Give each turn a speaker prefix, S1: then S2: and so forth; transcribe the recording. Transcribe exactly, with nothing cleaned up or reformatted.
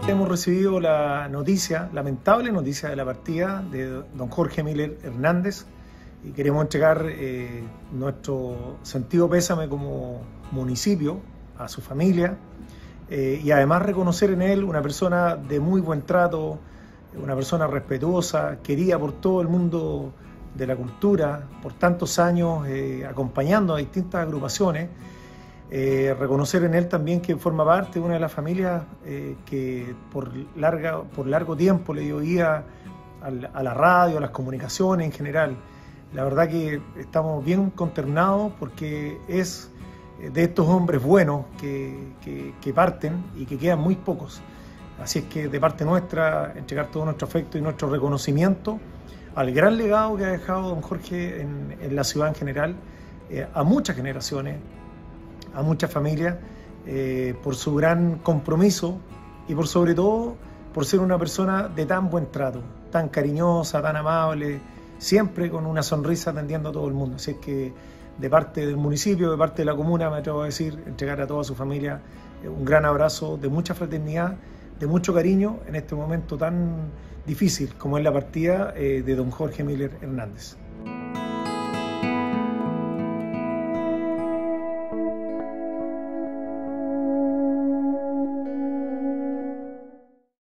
S1: Hemos recibido la noticia, lamentable noticia de la partida de don Jorge Miller Hernández y queremos entregar eh, nuestro sentido pésame como municipio a su familia eh, y además reconocer en él una persona de muy buen trato, una persona respetuosa, querida por todo el mundo de la cultura, por tantos años eh, acompañando a distintas agrupaciones. Eh, reconocer en él también que forma parte de una de las familias eh, que por, larga, por largo tiempo le dio vida a la radio, a las comunicaciones en general. La verdad que estamos bien consternados porque es de estos hombres buenos que, que, que parten y que quedan muy pocos. Así es que de parte nuestra, entregar todo nuestro afecto y nuestro reconocimiento al gran legado que ha dejado don Jorge en, en la ciudad en general, eh, a muchas generaciones, a muchas familias, eh, por su gran compromiso y por sobre todo por ser una persona de tan buen trato, tan cariñosa, tan amable, siempre con una sonrisa atendiendo a todo el mundo. Así es que de parte del municipio, de parte de la comuna, me atrevo a decir, entregar a toda su familia un gran abrazo de mucha fraternidad, de mucho cariño en este momento tan difícil como es la partida eh, de don Jorge Miller Hernández.